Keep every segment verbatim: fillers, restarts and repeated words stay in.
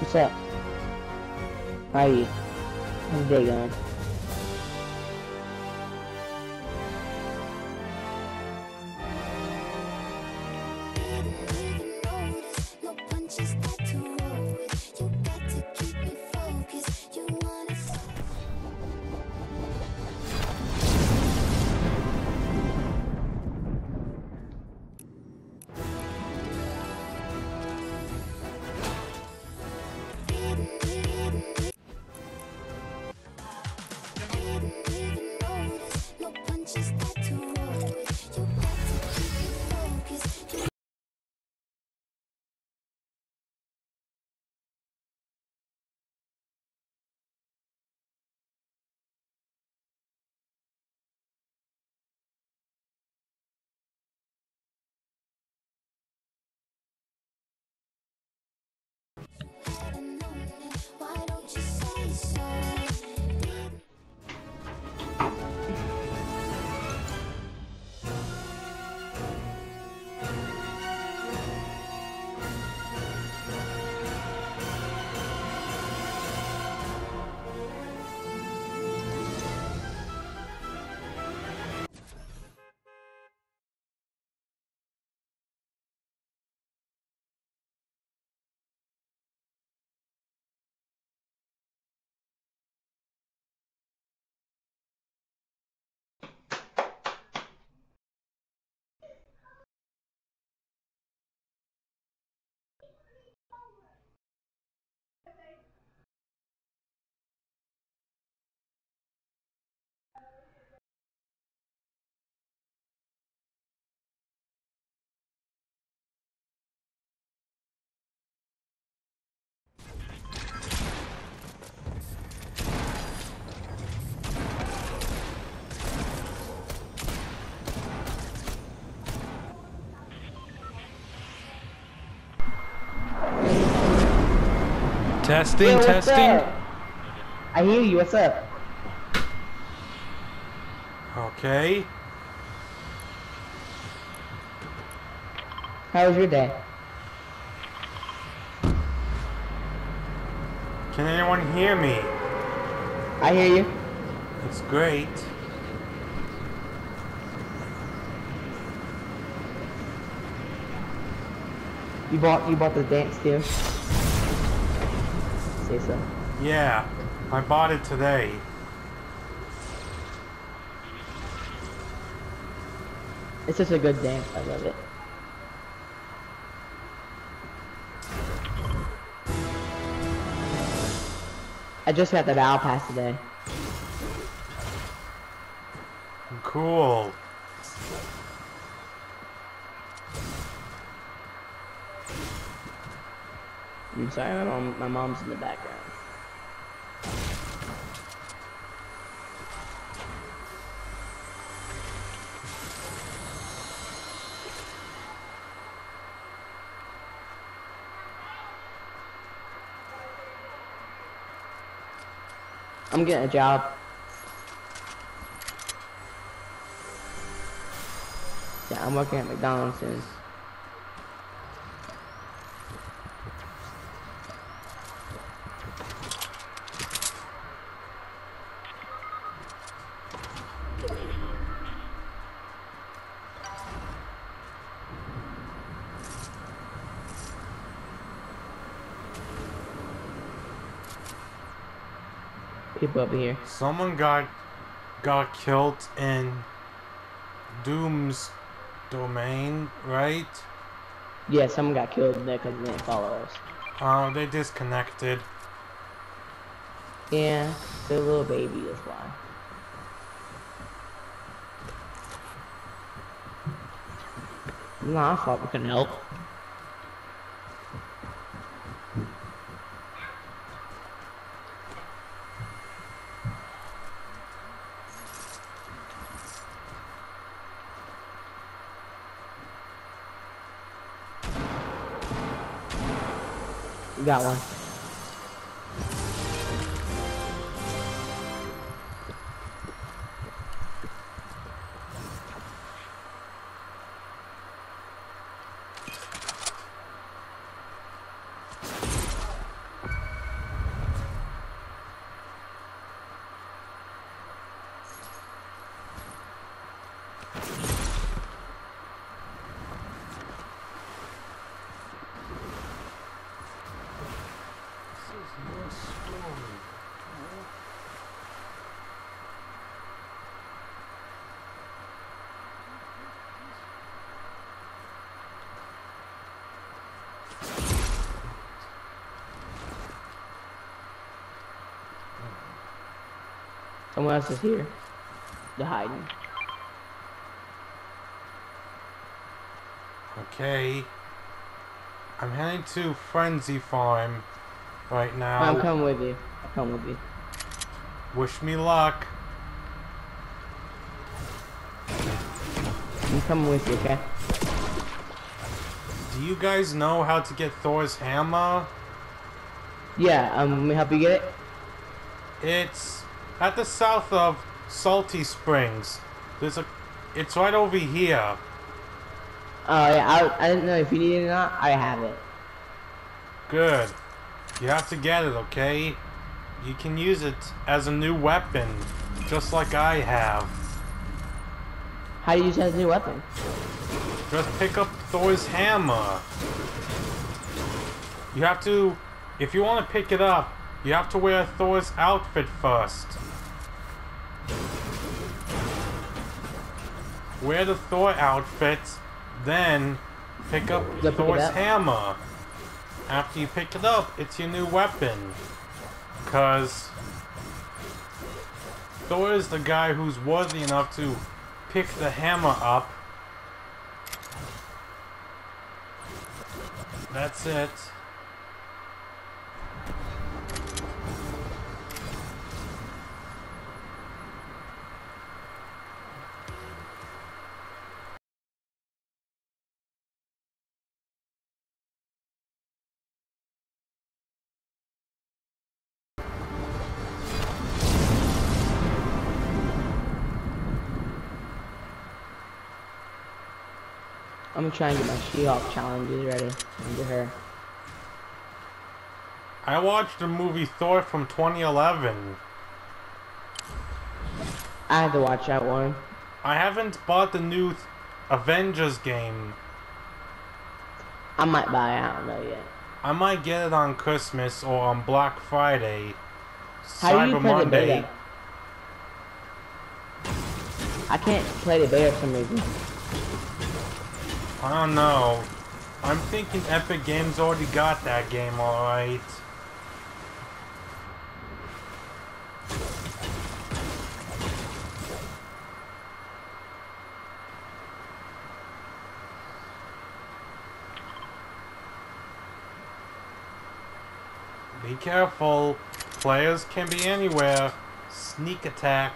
What's up? How are you? How's the day going? Testing, Yo, what's testing. up? I hear you. What's up? Okay. How was your day? Can anyone hear me? I hear you. It's great. You bought you bought the dance too? Say so. Yeah, I bought it today. It's just a good dance. I love it. I just got the battle pass today. Cool. I'm sorry, my mom my mom's in the background. I'm getting a job. Yeah, I'm working at McDonald's soon. People up here. Someone got got killed in Doom's domain, right? Yeah, someone got killed there because they didn't follow us. Uh, they disconnected. Yeah, they're a little baby, that's why. Nah, I thought we couldn't help. You got one. Someone else is here. They're hiding. Okay. I'm heading to Frenzy Farm right now. I'm coming with you. I'll come with you. Wish me luck. I'm coming with you, okay? Do you guys know how to get Thor's hammer? Yeah, um, let me help you get it. It's at the south of Salty Springs. There's a... It's right over here. Oh, yeah, I, I didn't know if you need it or not. I have it. Good. You have to get it, okay? You can use it as a new weapon, just like I have. How do you use that as a new weapon? Just pick up Thor's hammer. You have to... If you want to pick it up, you have to wear Thor's outfit first. Wear the Thor outfit, then pick up Pick it Thor's up? hammer. After you pick it up, it's your new weapon. Cause Thor is the guy who's worthy enough to pick the hammer up. That's it. I'm gonna try and get my She-Hulk challenges ready into her. I watched the movie Thor from twenty eleven. I had to watch that one. I haven't bought the new th Avengers game. I might buy it, I don't know yet. I might get it on Christmas or on Black Friday. How do you Cyber play the Monday. beta? I can't play the beta for some reason. I don't know. I'm thinking Epic Games already got that game alright. Be careful. Players can be anywhere. Sneak attack.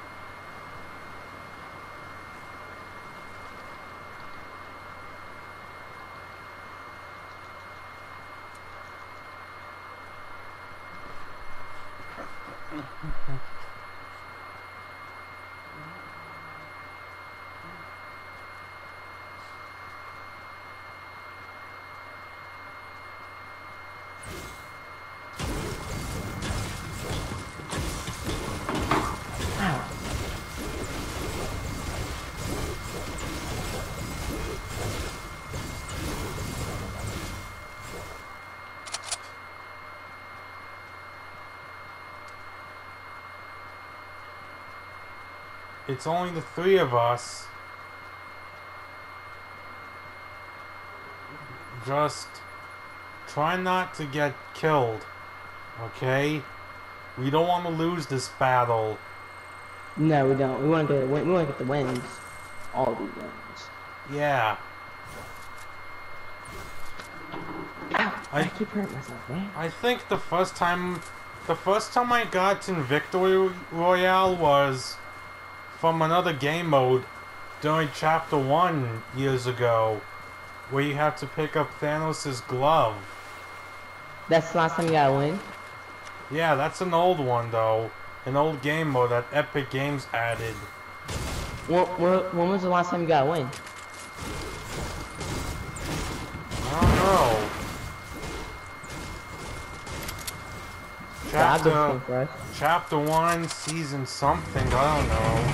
It's only the three of us. Just try not to get killed, okay? We don't want to lose this battle. No, we don't. We want to get. We want to get the wins. All these wins. Yeah. Ow! I, I- keep hurting myself, man. I think the first time, the first time I got in Victory Royale was from another game mode during Chapter one years ago, where you have to pick up Thanos' glove. That's the last time you got a win. Yeah, that's an old one though. An old game mode that Epic Games added. When, when, when was the last time you got a win? I don't know. God, good Chapter, thing for us. chapter one, season something, I don't know.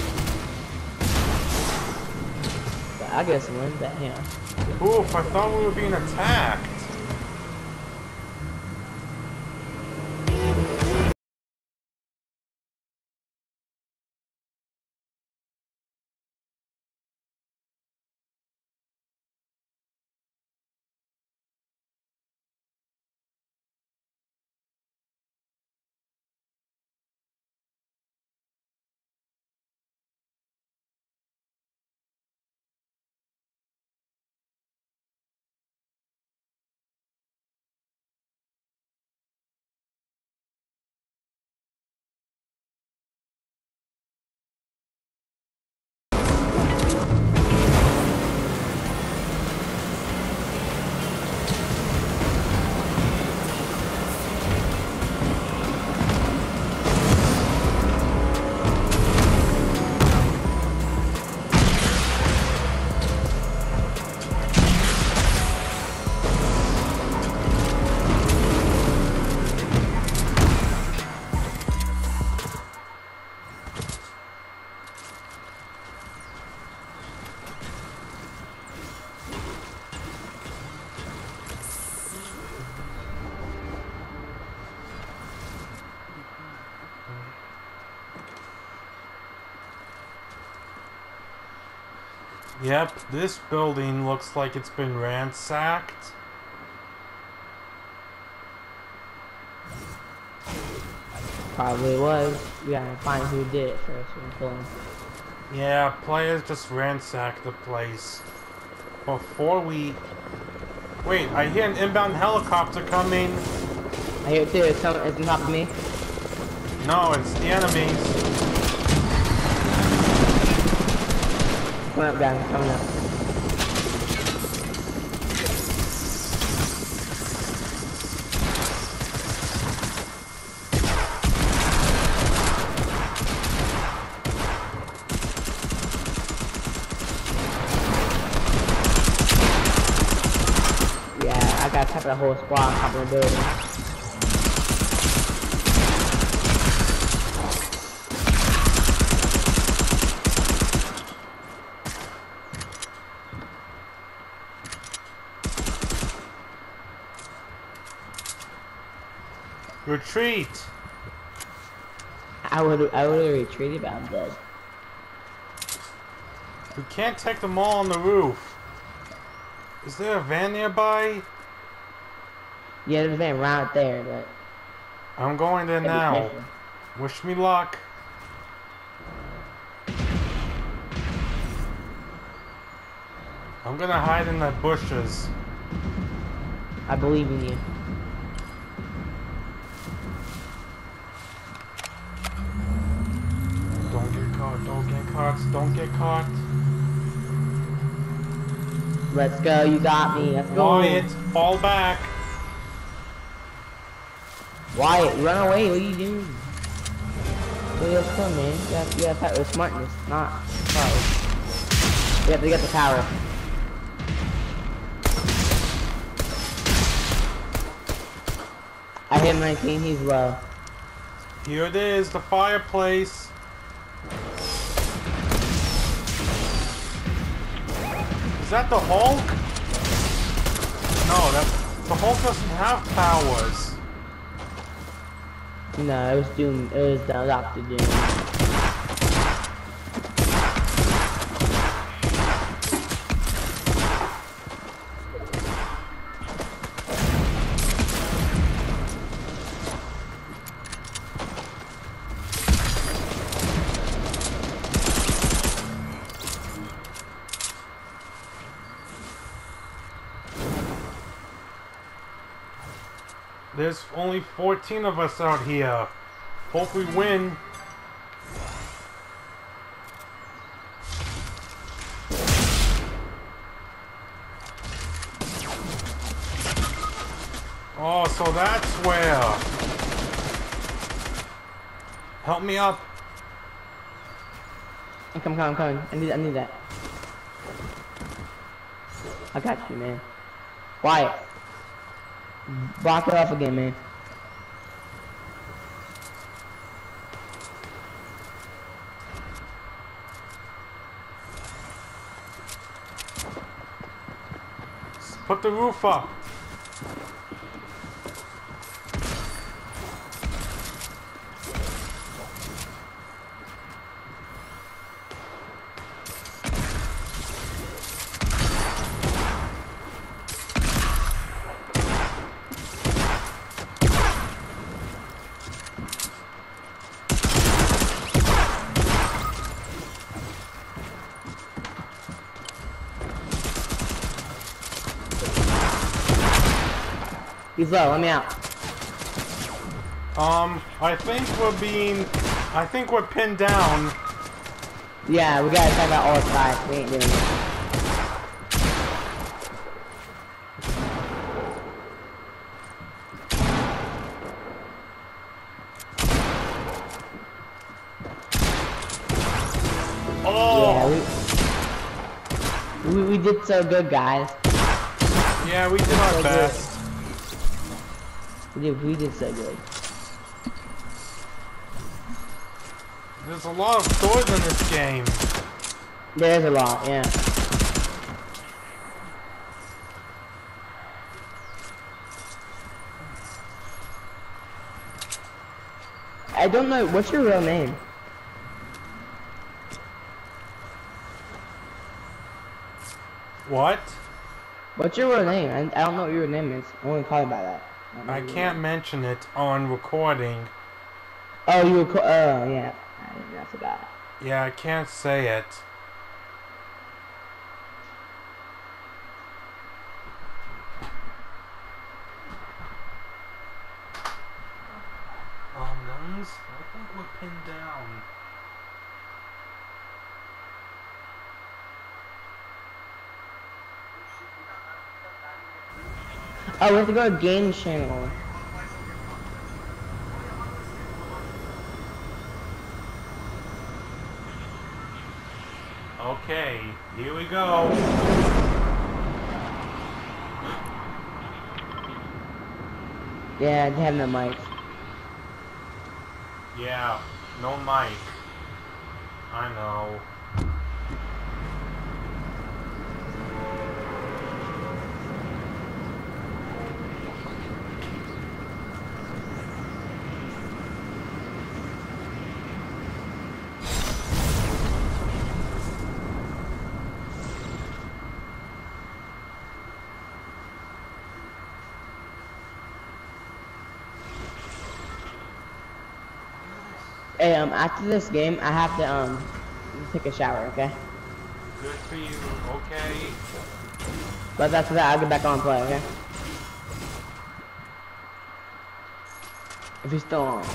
Yeah, I guess a win, but yeah. Oof, I thought we were being attacked. Yep, this building looks like it's been ransacked. Probably was. We gotta find who did it first and kill him. Yeah, players just ransacked the place. Before we... Wait, I hear an inbound helicopter coming. I hear it too. It's, some, it's on top of me. No, it's the enemies. Coming up, guys. Coming up. Yeah, I got top of the whole squad on top of the building. Retreat! I would I would have retreated, but I'm dead. We can't take them all on the roof. Is there a van nearby? Yeah, there's a van right there, but I'm going there now. Wish me luck. I'm gonna hide in the bushes. I believe in you. Don't get caught, don't get caught, don't get caught. Let's go, you got me. Let's go. Wyatt, fall back. Wyatt, run away. What are you doing? Let's go, man. You have, you have to with smartness, not power. You have to get the power. I hit nineteen, he's low. Here it is, the fireplace. Is that the Hulk? No, that the Hulk doesn't have powers. No, it was Doom. It was the Doctor Doom. There's only fourteen of us out here. Hope we win. Oh, so that's where. Help me up. Come, come, come, come. I need, I need that. I got you, man. Wyatt. Block it off again, man. Put the roof up. He's low, let me out. Um, I think we're being... I think we're pinned down. Yeah, we gotta check out all sides. We ain't doing it. Oh! Yeah, we, we, we did so good, guys. Yeah, we did our So best. We did, we did so good. There's a lot of doors in this game. There's a lot, yeah. I don't know, what's your real name? What? What's your real name? I, I don't know what your name is. I only call you by that. I, I can't mention it on recording. Oh, you were. Co oh, yeah. I, I forgot. Yeah, I can't say it. Um, guns? I think we're pinned down. Oh, we have to go to game channel. Okay, here we go. Yeah, they have no mic. Yeah, no mic. I know. Hey, um, after this game, I have to, um, take a shower, okay? Good for you, okay? But after that, I'll get back on and play, okay? If he's still on.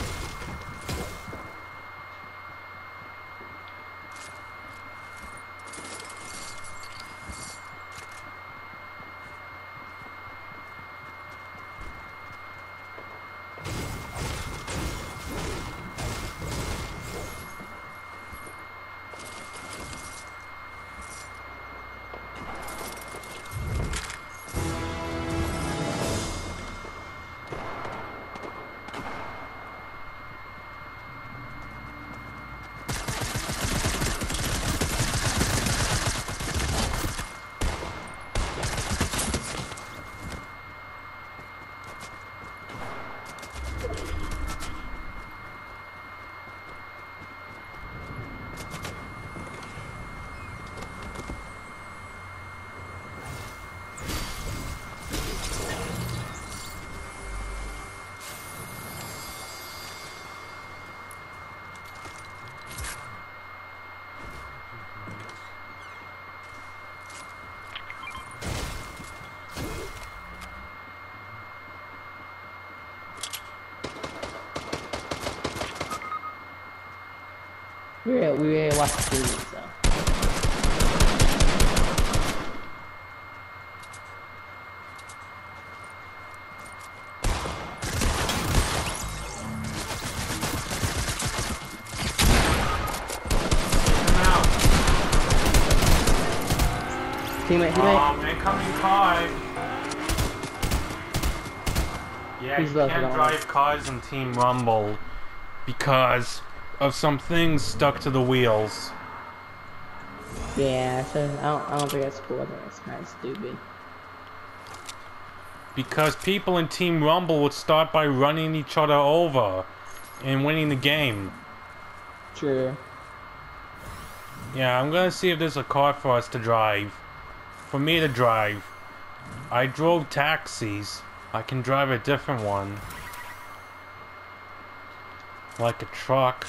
We were, we were watching T V, so. Teammate, teammate. Um, incoming car. Yeah, He's you left can't it on. drive cars in Team Rumble because of some things stuck to the wheels. Yeah, so I don't, I don't think that's cool. I think that's kind of stupid. Because people in Team Rumble would start by running each other over and winning the game. True. Yeah, I'm gonna see if there's a car for us to drive. For me to drive. I drove taxis. I can drive a different one. Like a truck.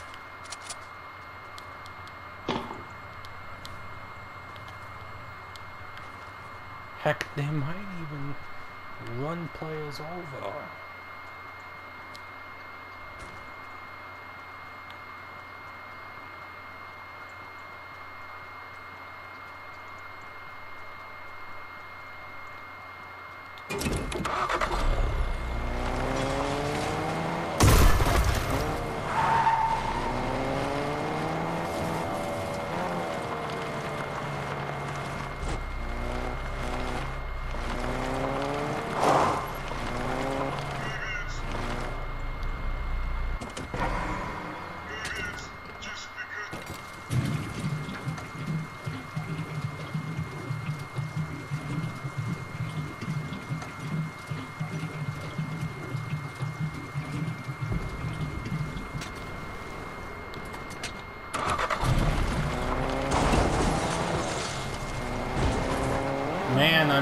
Heck, they might even run players over.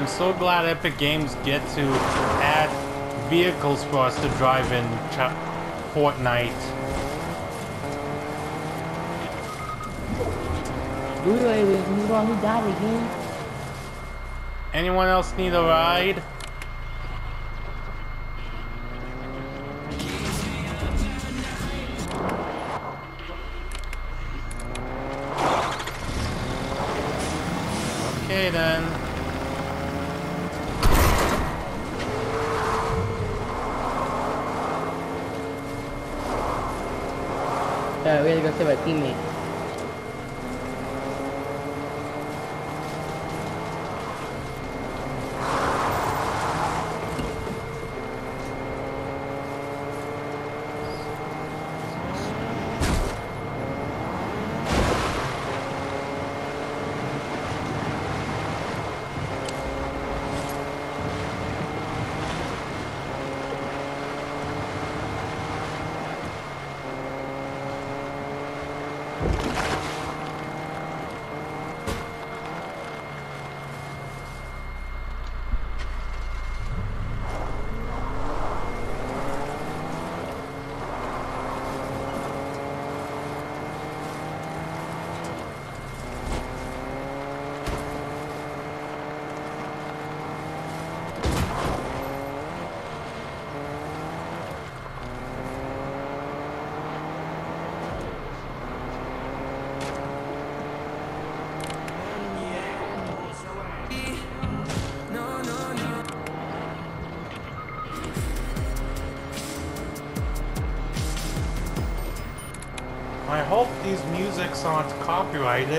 I'm so glad Epic Games get to add vehicles for us to drive in Ch Fortnite. Dude, he's going, he died again. Anyone else need a ride? Okay then. Uh, we had to go save our teammate. I hope these musics aren't copyrighted.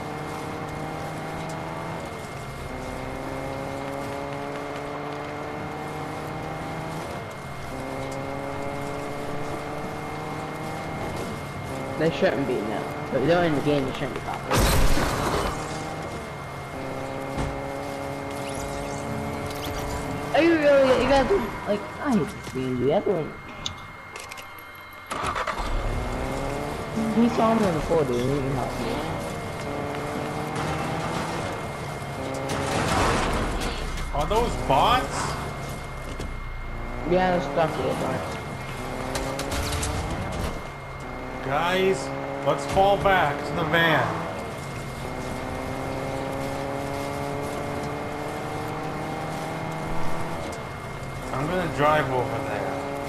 They shouldn't be, no. But they're in the game, they shouldn't be copyrighted. Are you really, you guys, like, I hate this game, dude. Everyone... He saw me before, dude. He didn't help me. Are those bots? Yeah, they're stuck here, bots. Guys, let's fall back to the van. I'm gonna drive over there.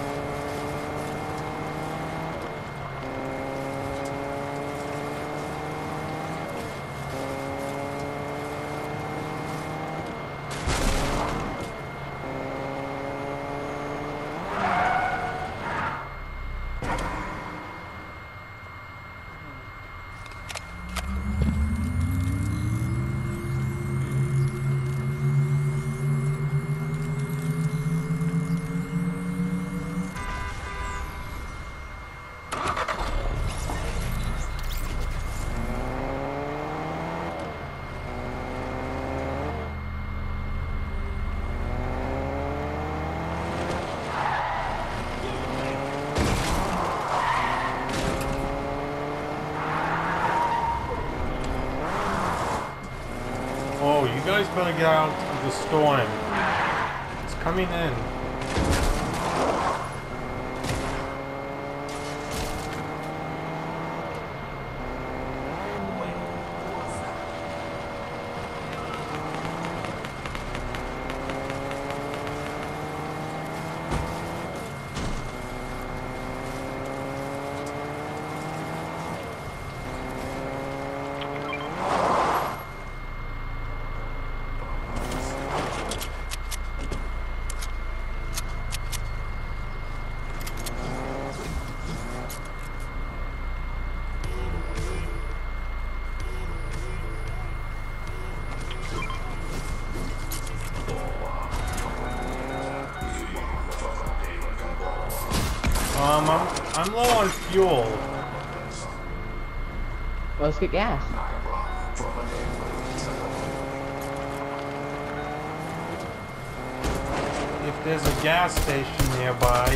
Oh, you guys better get out of the storm. It's coming in. Um, I'm, I'm low on fuel. Well, let's get gas. If there's a gas station nearby.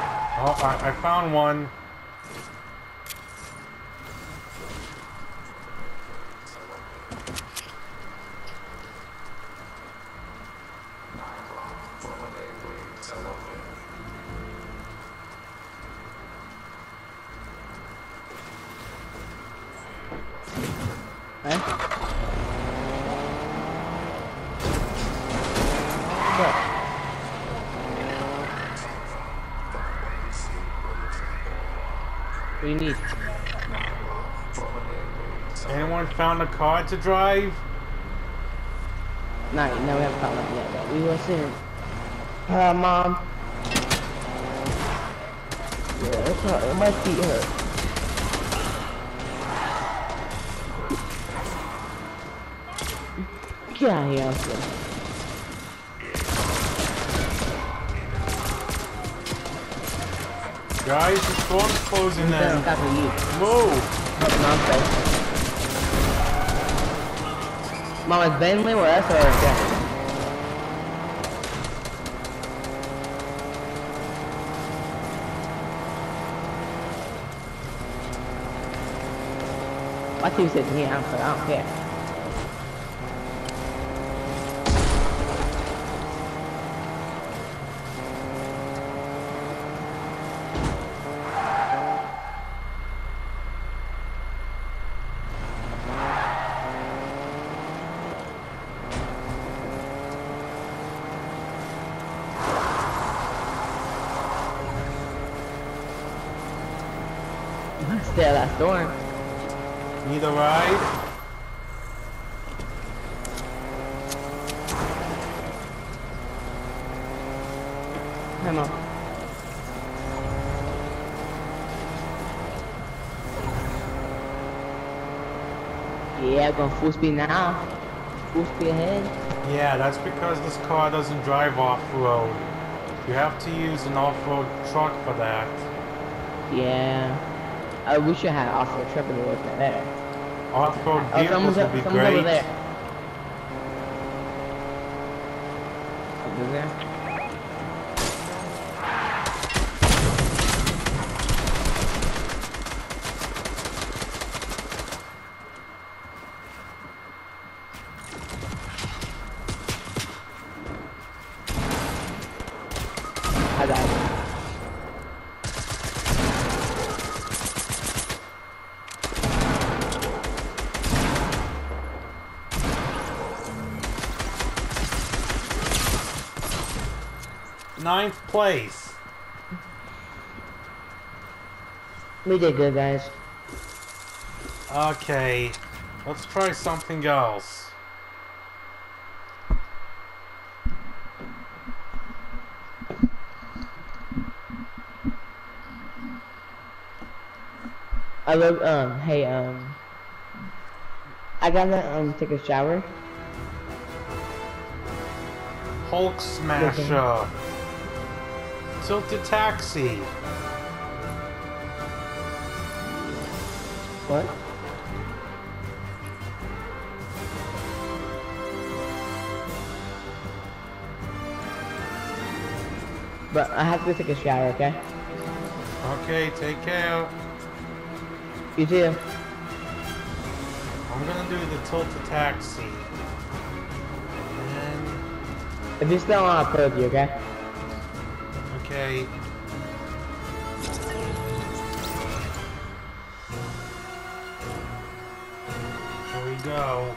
Oh, I, I found one. Eh? What? What do you need? Anyone found a car to drive? Not, no, we haven't found nothing yet, but we will soon. Uh, Mom. Yeah, it's hurt. My feet hurt. Get out of here, Elsa. Guys, the storm's closing in. That's for you. Move! Oh, Mom, Mom, is Bentley or us or Jack? My team said to me, I don't, I don't care. Stay out of that storm. Need a ride? Come on. Yeah, going full speed now. Full speed ahead. Yeah, that's because this car doesn't drive off-road. You have to use an off-road truck for that. Yeah. I wish I had off-road truck to work there. Off-road Oh, vehicles someone's, would be someone's great. over there. Over there. I got it. Ninth place. We did good, guys. Okay, let's try something else. I love, um, hey, um, I gotta, um, take a shower. Hulk Smasher. Tilted Taxi. What? But I have to take a shower, okay? Okay, take care. You too. I'm gonna do the Tilted Taxi. And If you're still on, I'll play with you, okay? okay. Here we go.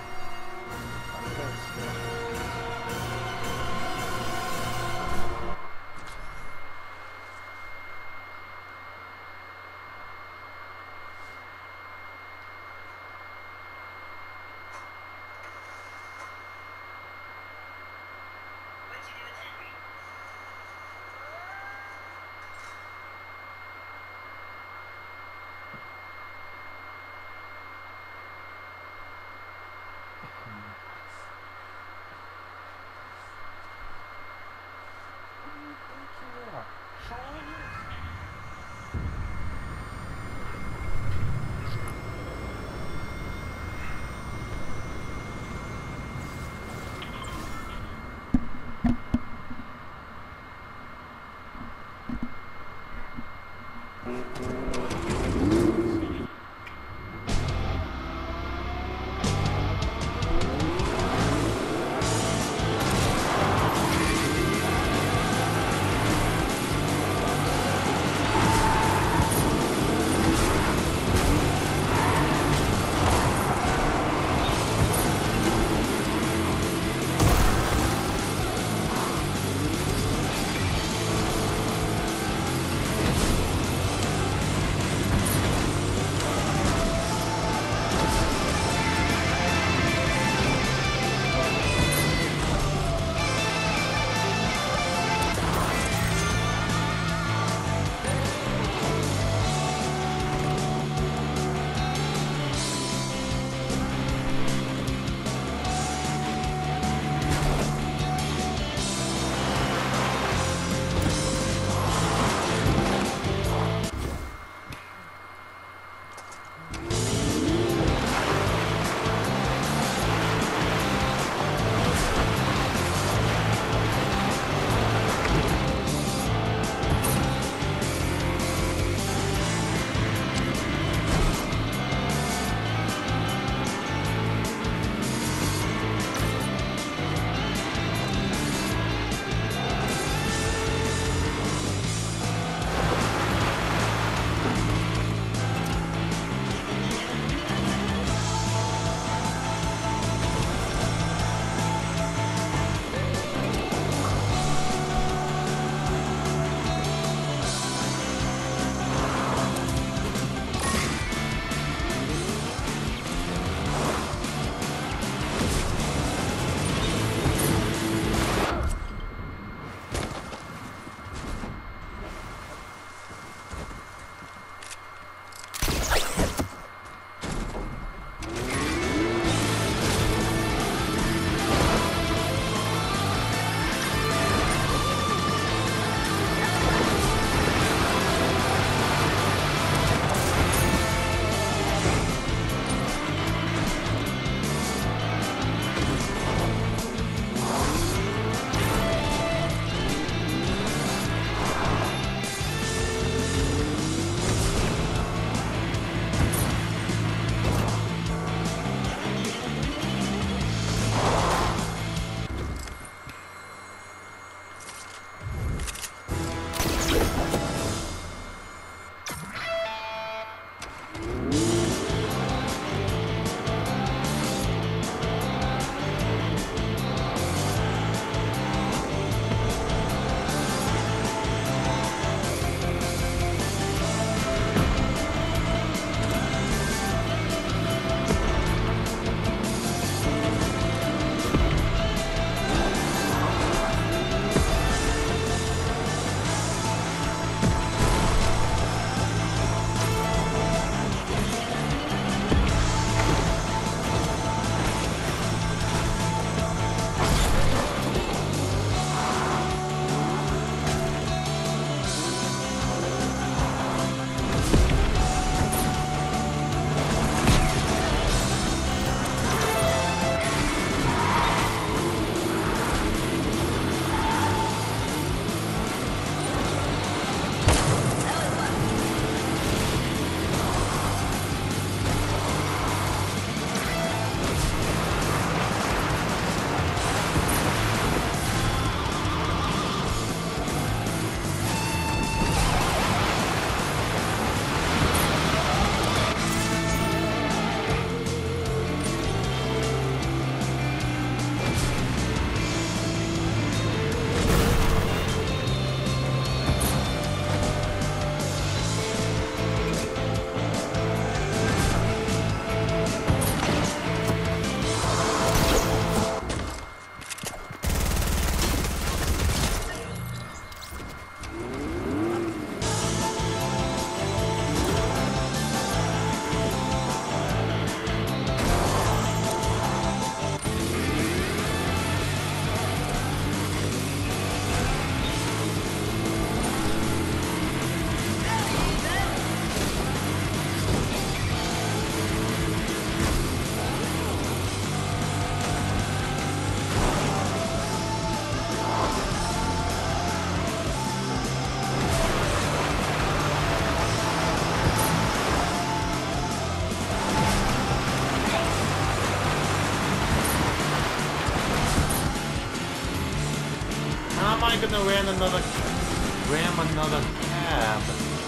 I gonna ram another ram another cab?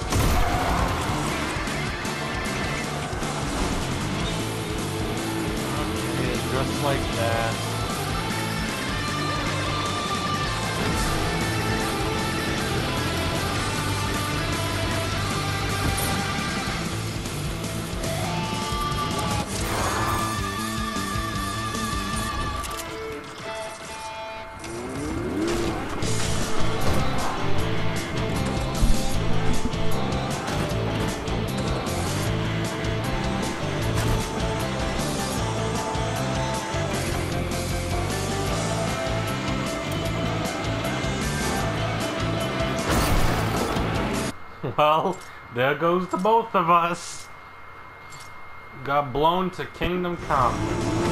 Okay, just like that. Well, there goes the both of us. Got blown to Kingdom Come.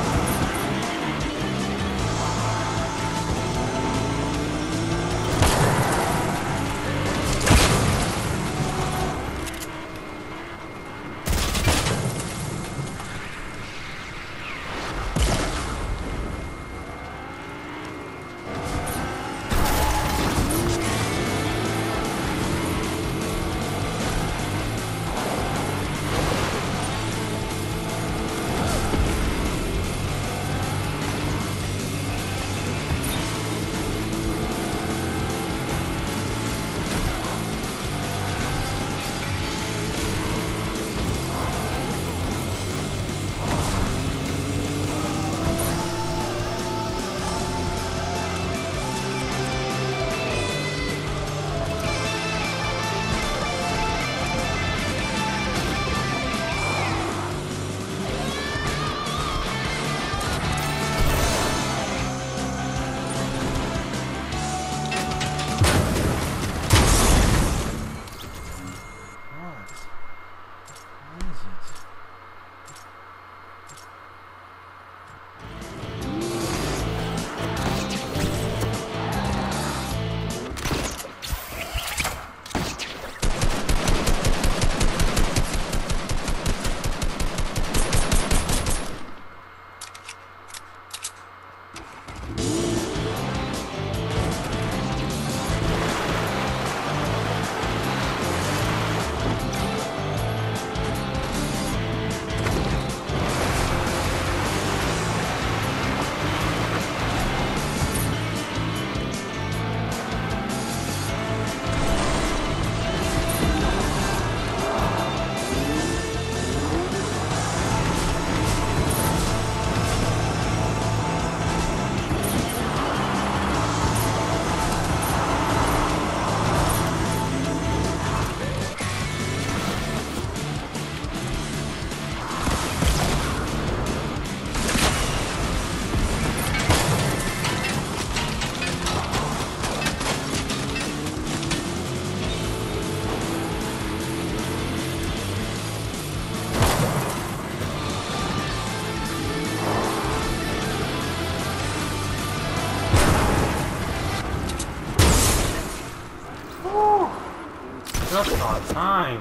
Just on time.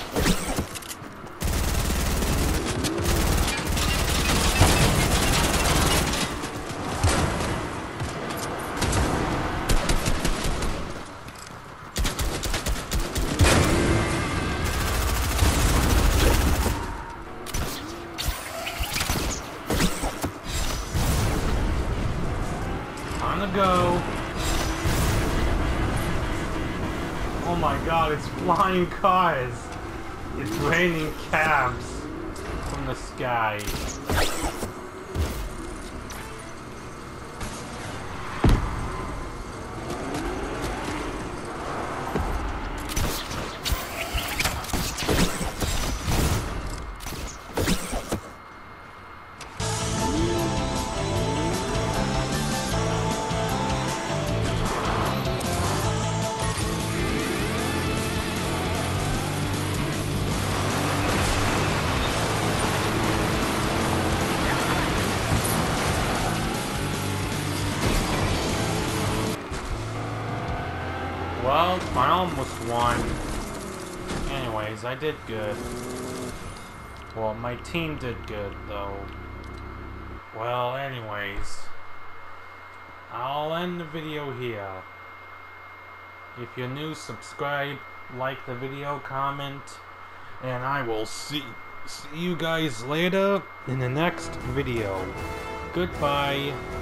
Time to go. Oh my god, it's flying cars! It's raining cabs from the sky. Well, I almost won. Anyways, I did good. Well, my team did good, though. Well, anyways, I'll end end the video here. If you're new, subscribe, like the video, comment, and I will see, see you guys later in the next video. Goodbye.